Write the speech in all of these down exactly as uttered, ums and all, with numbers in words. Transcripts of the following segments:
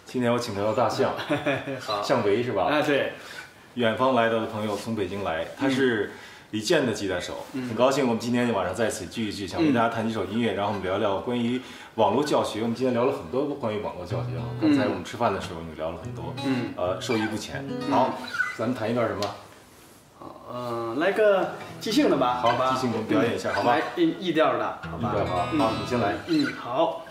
今天我请到了大象，向维是吧？ 啊，对， 远方来到的朋友从北京来，他是李健的吉他手，嗯、很高兴我们今天晚上在一起聚一聚，想跟大家谈几首音乐，然后我们聊聊关于网络教学。我们今天聊了很多关于网络教学啊，刚才我们吃饭的时候也聊了很多，嗯，呃，受益不浅。好，咱们谈一段什么？ 好，嗯、呃，来个即兴的吧， 好吧， 即兴给我们表演一下，好吧？ 来 E E 调的，好吧？ E 调好，好，你先来。 嗯，好。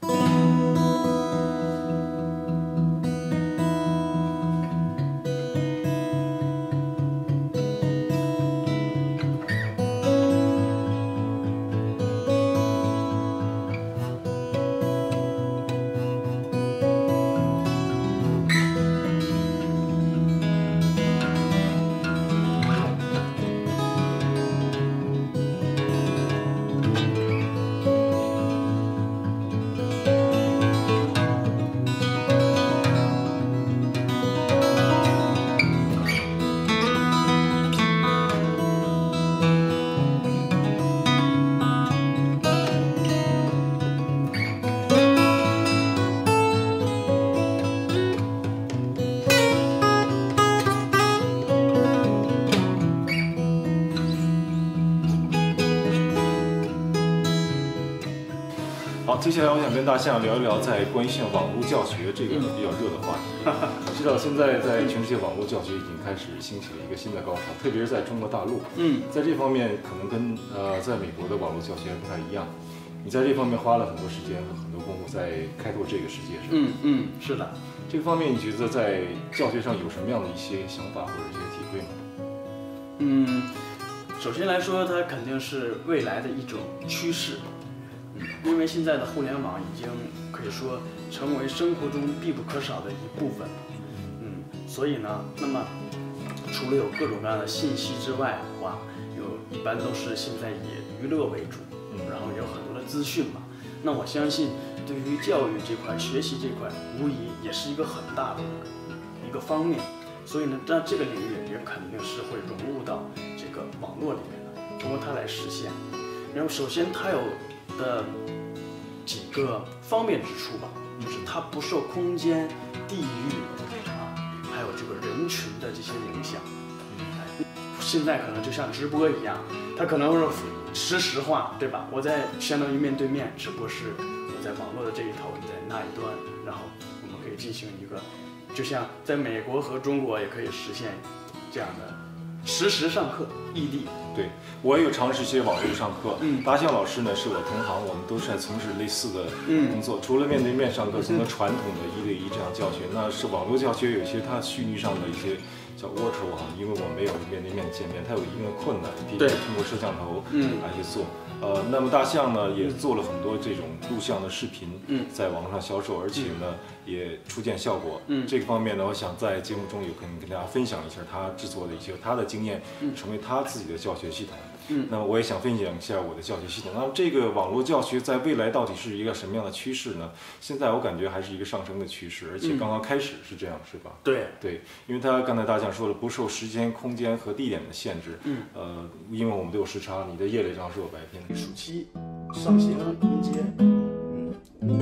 好，接下来我想跟大象聊一聊在关于像网络教学这个比较热的话题。我知道现在在全世界网络教学已经开始兴起了一个新的高潮，特别是在中国大陆。嗯，在这方面可能跟呃在美国的网络教学还不太一样。你在这方面花了很多时间和很多功夫在开拓这个世界，是吧？ 嗯嗯，是的。 这个方面你觉得在教学上有什么样的一些想法或者一些体会吗？ 嗯，首先来说，它肯定是未来的一种趋势。因为现在的互联网已经可以说成为生活中必不可少的一部分，嗯，所以呢，那么除了有各种各样的信息之外的话，有一般都是现在以娱乐为主，嗯，然后有很多的资讯嘛。那我相信，对于教育这块、学习这块，无疑也是一个很大的一个方面。所以呢，在这个领域也肯定是会融入到这个网络里面的，通过它来实现。然后，首先它有的几个方便之处吧，就是它不受空间、地域啊，还有这个人群的这些影响。哎，现在可能就像直播一样，它可能是实时化，对吧？我在相当于面对面，只不过是我在网络的这一头，你在那一端，然后我们可以进行一个，就像在美国和中国也可以实现这样的实时上课，异地。 对，我也有尝试学网络上课。嗯，达象老师呢是我同行，我们都是在从事类似的工作。嗯、除了面对面上课，从传统的一对一这样教学，那是网络教学有些它虚拟上的一些叫 virtual 哈，因为我没有面对面见面，它有一定的困难，必须通过摄像头嗯来去做。呃，那么大象呢也做了很多这种录像的视频，嗯，在网络上销售，而且呢、嗯、也初见效果。嗯，这个方面呢，我想在节目中有可能跟大家分享一下他制作的一些他的经验，嗯，成为他自己的教学系统。嗯，那么我也想分享一下我的教学系统。那么这个网络教学在未来到底是一个什么样的趋势呢？现在我感觉还是一因为上升的趋势，而且刚刚开始是这样，是吧？ 对对，因为他刚才大象说了，不受时间、空间和地点的限制。嗯，呃，因为我们都有时差，你的夜里上是有白天的。 暑期上行音阶，嗯，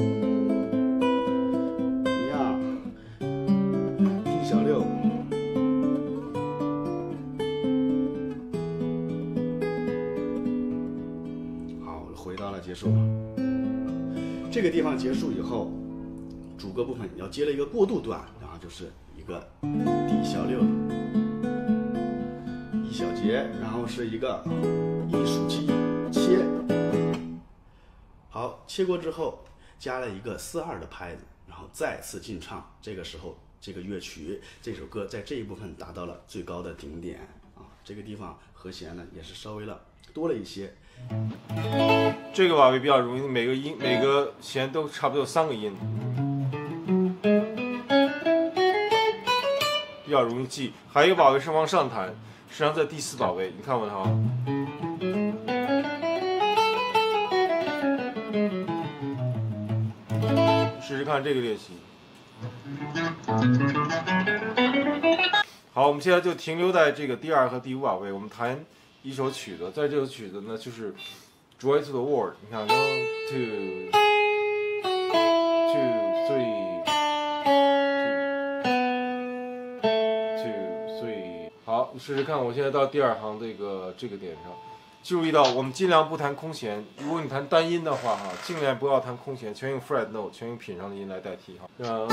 一样，D小六。回到了结束，这个地方结束以后，主歌部分要接了一个过渡段，然后就是一个 D 小六 E 小节，然后是一个 E 属七切，好，切过之后加了一个四二的拍子，然后再次进唱，这个时候这个乐曲这首歌在这一部分达到了最高的顶点啊，这个地方和弦呢也是稍微了多了一些。 这个把位比较容易，每个音每个弦都差不多有三个音，比较容易记。还有一个把位是往上弹，实际上在第四把位，你看我的哈。试试看这个练习。好，我们现在就停留在这个第二和第五把位，我们弹一首曲子，在这首曲子呢，就是《Joy to the World》。你看 ，one two two three。 所以好，你试试看，我现在到第二行这个这个点上，注意到我们尽量不弹空弦，如果你弹单音的话哈，尽量不要弹空弦，全用 fret note， 全用品上的音来代替哈。然后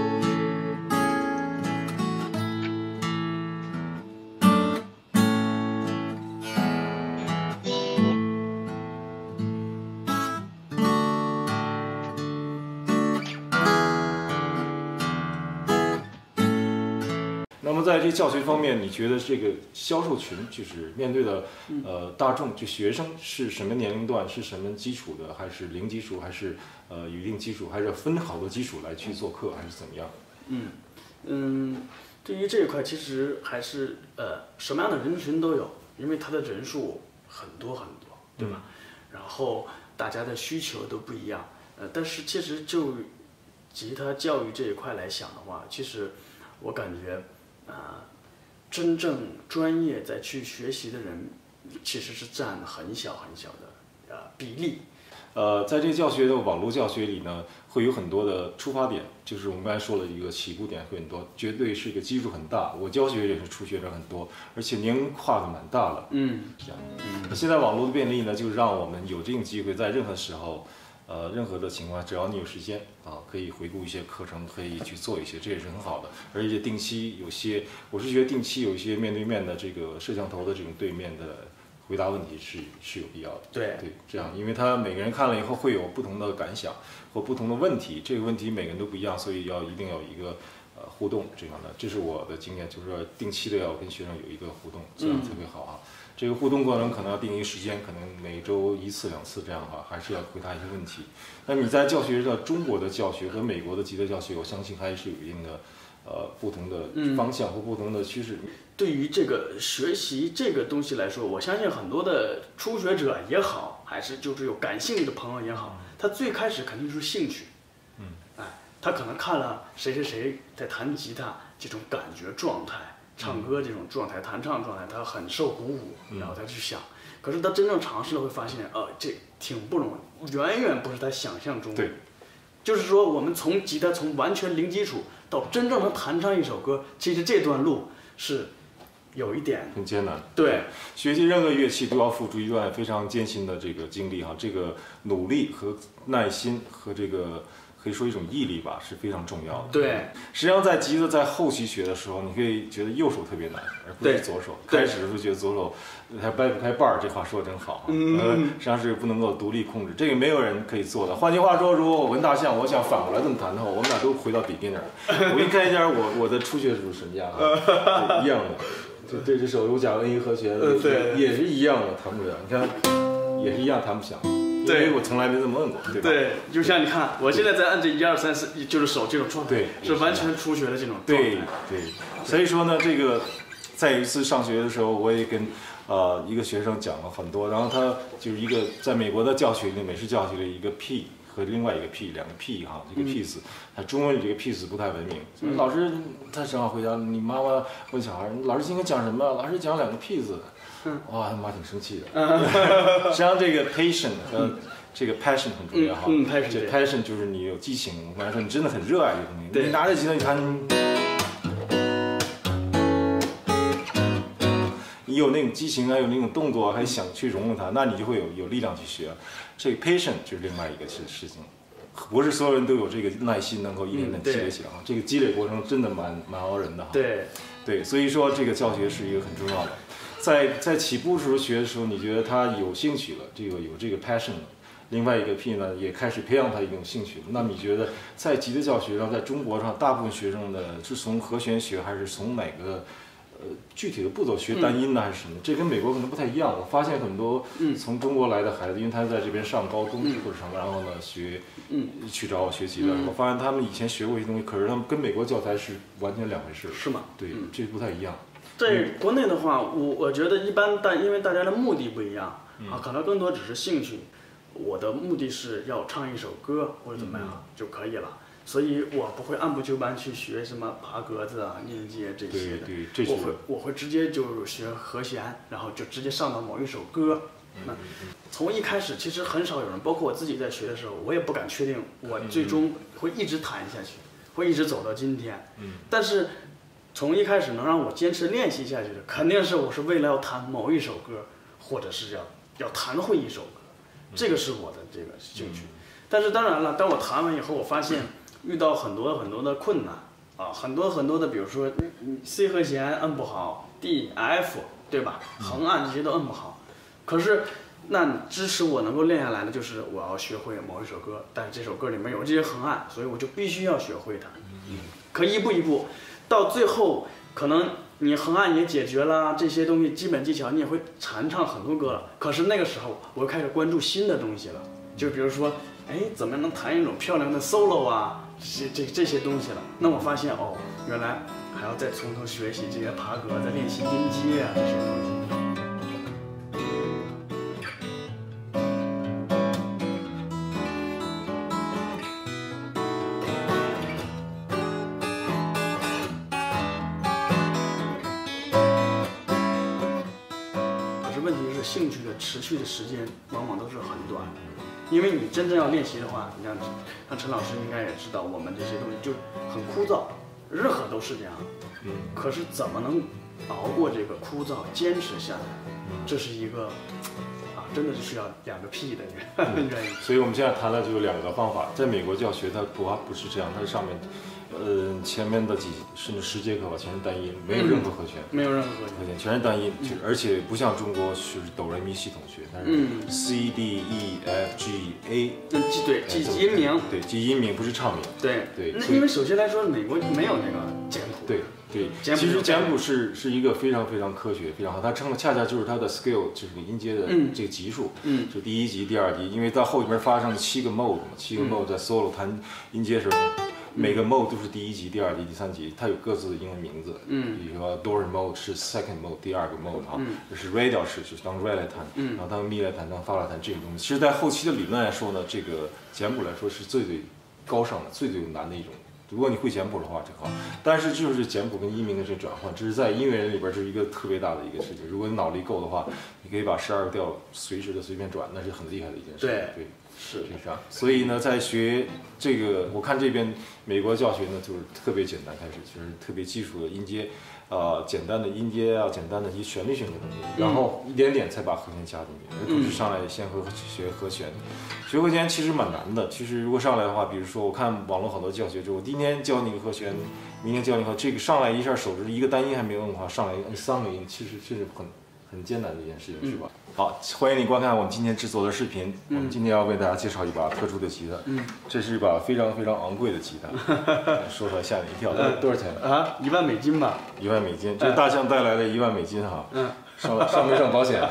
那么在这教学方面，你觉得这个销售群就是面对的呃大众，就学生是什么年龄段，是什么基础的，还是零基础，还是呃有一定基础，还是分好多基础来去做课，还是怎么样？ 嗯嗯，对于这一块，其实还是呃什么样的人群都有，因为它的人数很多很多，对吧？嗯、然后大家的需求都不一样，呃，但是其实就吉他教育这一块来想的话，其实我感觉。啊、呃，真正专业再去学习的人，其实是占很小很小的呃比例。 呃，在这个教学的网络教学里呢，会有很多的出发点，就是我们刚才说了一个起步点会很多，绝对是一个基数很大。我教学也是初学者很多，而且年龄跨的蛮大了。 嗯， 这样。嗯，现在网络的便利呢，就让我们有这种机会，在任何时候。呃，任何的情况，只要你有时间啊，可以回顾一些课程，可以去做一些，这也是很好的。而且定期有些，我是觉得定期有一些面对面的这个摄像头的这种对面的回答问题是是有必要的。 对对，这样，因为他每个人看了以后会有不同的感想或不同的问题，这个问题每个人都不一样，所以要一定要有一个呃互动这样的。这是我的经验，就是说定期的要跟学生有一个互动，这样才会好啊。嗯这个互动过程可能要定一个时间，可能每周一次两次这样的话，还是要回答一些问题。那你在教学的中国的教学和美国的吉他教学，我相信还是有一定的呃不同的方向或不同的趋势。 嗯、对于这个学习这个东西来说，我相信很多的初学者也好，还是就是有感兴趣的朋友也好，他最开始肯定是兴趣。 嗯， 哎，他可能看了谁谁谁在弹吉他这种感觉状态。唱歌这种状态，弹唱状态，他很受鼓舞，然后他去想。可是他真正尝试了，会发现，呃，这挺不容易，远远不是他想象中的。 对， 就是说，我们从吉他从完全零基础到真正能弹唱一首歌，其实这段路是有一点很艰难。 对， 学习任何乐器都要付出一段非常艰辛的这个经历哈，这个努力和耐心和这个。可以说一种毅力吧，是非常重要的。 对， 实际上在吉他在后期学的时候，你可以觉得右手特别难，而不是左手。开始的时候觉得左手还掰不开瓣儿，这话说的真好。嗯，呃，实际上是不能够独立控制，这个没有人可以做的。换句话说，如果我跟大象，我想反过来这么弹的话，我们俩都回到 beginner。我一看一下我我的初学时候什么样啊，一样的。就这只手，如果讲 N 一和弦， 对， 也是一样的，弹不了。你看，也是一样弹不响。因为我从来没这么摁过，对吧？ 对，就像你看，我现在在按这一二三四，就是手这种状态， 对， 是完全初学的这种状态。 对对，所以说呢，这个在一次上学的时候，我也跟呃一个学生讲了很多，然后他就是一个在美国的教学里，美式教学里一个 P 和另外一个 P 两个 P 哈，这个 P 字，他中文里这个 P 字不太文明。嗯、老师他正好回答，你妈妈问小孩，老师今天讲什么？老师讲两个 P 字。哇，他妈挺生气的。实际上，这个 patient 和这个 passion 很重要哈。 嗯 passion 这 passion 就是你有激情，我刚才说你真的很热爱这个东西。你拿着吉他，你弹，你有那种激情，还有那种动作，还想去融入它，那你就会有有力量去学。这个 patient 就是另外一个事事情，不是所有人都有这个耐心，能够一点点积累起来。这个积累过程真的蛮蛮熬人的哈。 对对，所以说这个教学是一个很重要的。在在起步时候学的时候，你觉得他有兴趣了，这个有这个 passion 了，另外一个 P 呢也开始培养他一种兴趣。那你觉得在吉他教学上，在中国上，大部分学生呢是从和弦学，还是从哪个呃具体的步骤学单音呢，还是什么？这跟美国可能不太一样。我发现很多从中国来的孩子，因为他在这边上高中或者什么，然后呢学，去找我学吉他，我发现他们以前学过一些东西，可是他们跟美国教材是完全两回事。 是吗？ 对，这不太一样。 在国内的话，我我觉得一般大，因为大家的目的不一样啊，可能更多只是兴趣。我的目的是要唱一首歌或者怎么样就可以了，所以我不会按部就班去学什么爬格子啊、念阶这些的。 对对，这我会我会直接就学和弦，然后就直接上到某一首歌。那从一开始，其实很少有人，包括我自己在学的时候，我也不敢确定我最终会一直弹下去，会一直走到今天。但是从一开始能让我坚持练习下去的，肯定是我是为了要弹某一首歌，或者是要要弹会一首歌，这个是我的这个兴趣。但是当然了，当我弹完以后，我发现遇到很多很多的困难啊，很多很多的，比如说 C 和弦摁不好 ，D、F 对吧？横按这些都摁不好，可是。那支持我能够练下来的，就是我要学会某一首歌，但是这首歌里面有这些横按，所以我就必须要学会它。可一步一步，到最后可能你横按也解决了，这些东西基本技巧你也会弹唱很多歌了。可是那个时候，我又开始关注新的东西了，就比如说，哎，怎么能弹一种漂亮的 solo 啊，这这这些东西了。那我发现哦，原来还要再从头学习这些爬格，再练习音阶啊这些东西。兴趣的持续的时间往往都是很短的，因为你真正要练习的话，你像像陈老师应该也知道，我们这些东西就很枯燥，任何都是这样。嗯，可是怎么能熬过这个枯燥，坚持下来，这是一个啊，真的是需要两个屁的原因。 所以我们现在谈了就有两个方法，在美国教学它不不是这样，它上面。呃，前面的几甚至十节课吧，全是单音，没有任何和弦， 没有任何和弦，全是单音，就而且不像中国是哆来咪系统学，它是 C D E F G A， 嗯，对，记音名， 对，记音名不是唱名， 对对。 那因为首先来说，美国没有那个简谱， 对对，其实简谱是是一个非常非常科学、非常好，它称的恰恰就是它的 scale， 就是音阶的这个级数，嗯，就第一级、第二级，因为到后边发生了七个 mode 嘛，七个 mode 在 solo 弹音阶时候。每个 mode 都是第一级、第二级、第三级，它有各自的英文名字。嗯，比如说 Dorian mode 是 second mode， 第二个 mode 啊，嗯、就是 Re 调式，就是当 Re 来弹，嗯、然后当 Mi 来弹，当 Fa 来弹这个东西。其实，在后期的理论来说呢，这个简谱来说是最最高尚的、最最难的一种。如果你会简谱的话，这好。但是就是简谱跟音名的这转换，这是在音乐人里边是一个特别大的一个事情。如果你脑力够的话，你可以把十二个调随时的随便转，那是很厉害的一件事。 对对。 是这样，所以呢，在学这个，我看这边美国教学呢，就是特别简单，开始就是特别基础的音阶，呃，简单的音阶啊，简单的一些旋律性的东西，然后一点点才把和弦加进去，而不是上来先和学和弦。学和弦其实蛮难的，其实如果上来的话，比如说我看网络很多教学，就我今天教你一个和弦，明天教你一个，这个上来一下手指一个单音还没有摁的话，上来摁三个音，其实确实很很艰难的一件事情，是吧？嗯好，欢迎你观看我们今天制作的视频。嗯、我们今天要为大家介绍一把特殊的吉他。嗯，这是一把非常非常昂贵的吉他，说出来吓你一跳。嗯、多少钱啊？一万美金吧。 一万美金，这大象带来的一万美金哈。嗯，上上没上保险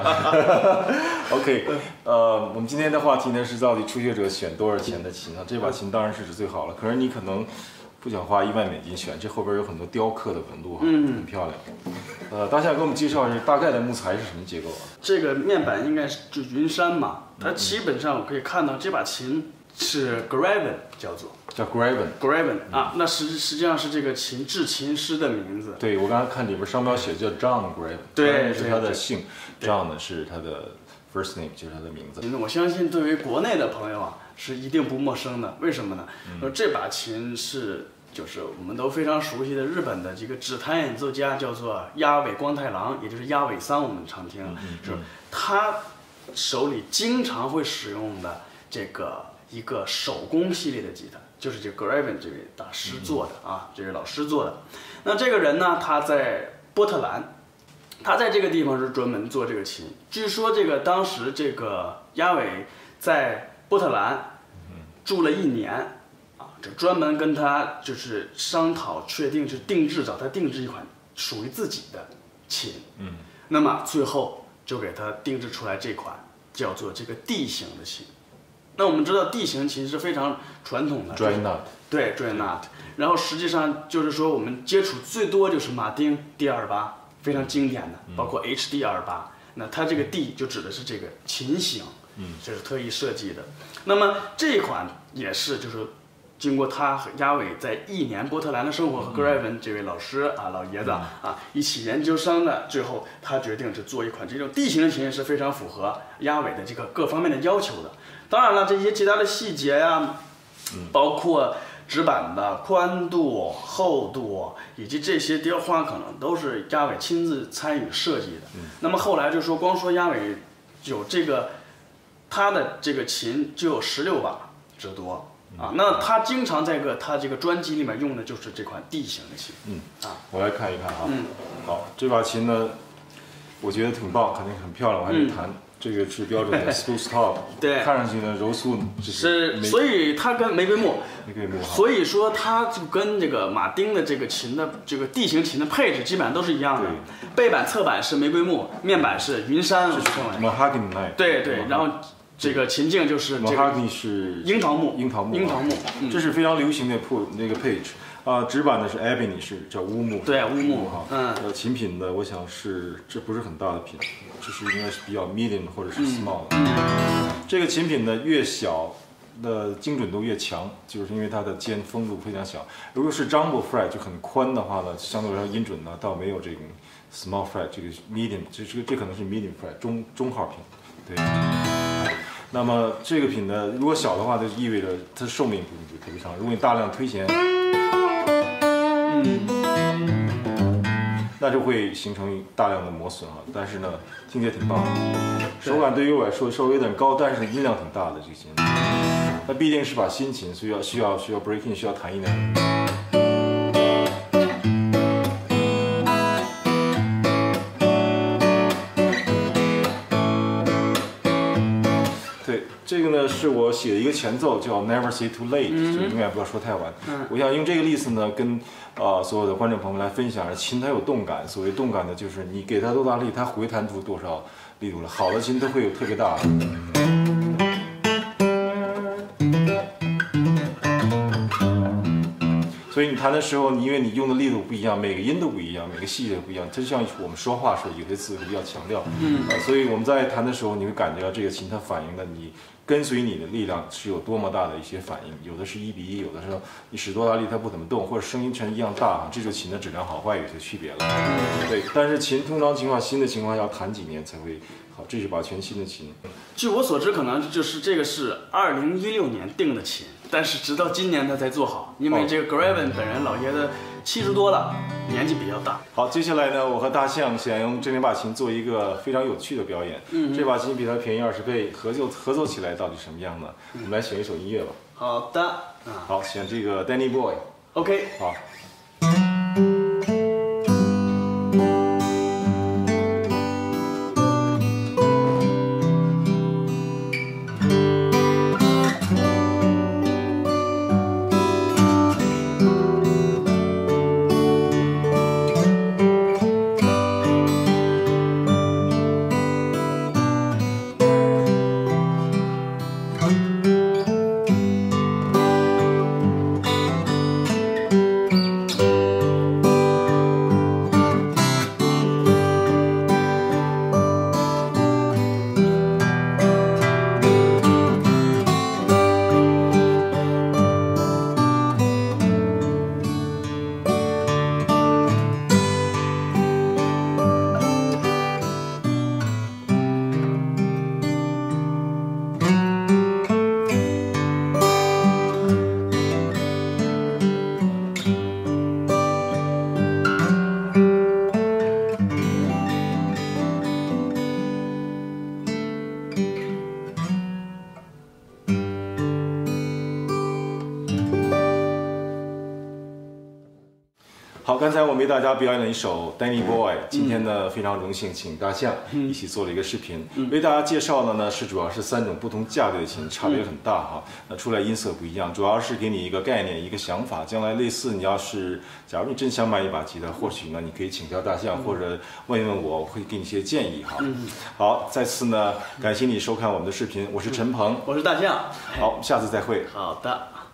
？OK， 呃，我们今天的话题呢是到底初学者选多少钱的琴呢？这把琴当然是最好了，可是你可能。不想花一万美金选，这后边有很多雕刻的纹路哈，嗯，很漂亮。呃，大象给我们介绍一下大概的木材是什么结构啊？ 这个面板应该是就云杉嘛，它基本上我可以看到这把琴是 Graven 叫做叫 Graven Graven 啊，那实实际上是这个琴制琴师的名字。 对，我刚才看里边商标写叫 John Graven， 对， 是他的姓 ，John 呢是他的 first name， 就是他的名字。 我相信对于国内的朋友啊是一定不陌生的，为什么呢？嗯、这把琴是。就是我们都非常熟悉的日本的这个指弹演奏家，叫做鸭尾光太郎，也就是鸭尾桑，我们常听，嗯、是他手里经常会使用的这个一个手工系列的吉他，就是这个 Graven 这位大师做的、嗯、啊，这位老师做的。那这个人呢，他在波特兰，他在这个地方是专门做这个琴。据说这个当时这个鸭尾在波特兰住了一年。这专门跟他就是商讨，确定是定制，找他定制一款属于自己的琴。嗯，那么最后就给他定制出来这款叫做这个 D 型的琴。那我们知道 D 型琴是非常传统的 ，Dry Nut， 对 Dry Nut。然后实际上就是说我们接触最多就是马丁 D 二十八，非常经典的，包括 H D 二十八。那它这个 D 就指的是这个琴型，嗯，这是特意设计的。那么这一款也是就是。经过他和鸭尾在一年波特兰的生活和 Graven 这位老师啊老爷子啊一起研究生的，最后他决定是做一款这种 D 型的琴是非常符合鸭尾的这个各方面的要求的。当然了，这些其他的细节呀、啊，包括指板的宽度、厚度以及这些雕花，可能都是鸭尾亲自参与设计的。嗯、那么后来就说，光说鸭尾有这个，他的这个琴就有十六把之多。啊，那他经常在个他这个专辑里面用的就是这款 D 型的琴。 嗯，啊，我来看一看啊。嗯，好，这把琴呢，我觉得挺棒，肯定很漂亮，我还没弹。嗯、这个是标准的 smooth top， 对， 看上去呢柔素是，所以它跟玫瑰木， 玫瑰木， 所以说它就跟这个马丁的这个琴的这个 D 型琴的配置基本上都是一样的。背板、侧板是玫瑰木，面板是云杉， 这是 mahogany。 对对，然后。这个琴颈就是这个是樱桃木， 樱桃木， 樱桃木， 嗯、这是非常流行的铺那个配置啊。指板的是 ebony， 是叫乌木， 对，乌木哈。嗯，呃，琴品呢，我想是这不是很大的品，这是应该是比较 medium 或者是 small 的。嗯、这个琴品呢，越小的精准度越强，就是因为它的尖锋度非常小。如果是 jumbo fret 就很宽的话呢，相对来说音准呢，倒没有这个 small fret 这个 medium， 这这个这可能是 medium fret 中中号品，对。那么这个品呢，如果小的话，就意味着它寿命不就特别长。如果你大量推弦，嗯，那就会形成大量的磨损哈。但是呢，听起来挺棒的，手感对于我来说稍微有点高，但是音量挺大的这个琴。那毕竟是把新琴，所以要需要需要 breaking， 需要弹一点。这个呢是我写的一个前奏，叫 Never Say Too Late，、嗯、就永远不要说太晚。嗯、我想用这个例子呢，跟呃所有的观众朋友们来分享，琴它有动感。所谓动感呢，就是你给它多大力，它回弹出多少力度了。好的琴都会有特别大的。所以你弹的时候，因为你用的力度不一样，每个音都不一样，每个细节不一样，它就像我们说话似的，有些词比较强调。嗯、呃，所以我们在弹的时候，你会感觉到这个琴它反映的你跟随你的力量是有多么大的一些反应。有的是一比一，有的时候你使多大力它不怎么动，或者声音全一样大，这就琴的质量好坏有些区别了。对，但是琴通常情况新的情况要弹几年才会好，这是把全新的琴。 据我所知，可能就是这个是二零一六年定的琴。但是直到今年他才做好，因为这个 Graven 本人老爷子七十多了，年纪比较大。 好，接下来呢，我和大象想用这两把琴做一个非常有趣的表演。嗯，这把琴比它便宜二十倍，合作合作起来到底什么样呢？嗯、我们来选一首音乐吧。 好的。 嗯、好，选这个 Danny Boy。OK。 好。 好，刚才我为大家表演了一首 Danny Boy， 今天呢非常荣幸请大象一起做了一个视频，嗯、为大家介绍的呢是主要是三种不同价位的琴，差别很大哈，那出来音色不一样，主要是给你一个概念，一个想法，将来类似你要是假如你真想买一把吉他，或许呢你可以请教大象，或者问一问我，我会给你一些建议哈。好，再次呢感谢你收看我们的视频，我是陈鹏， 我是大象， 好，下次再会。 好的。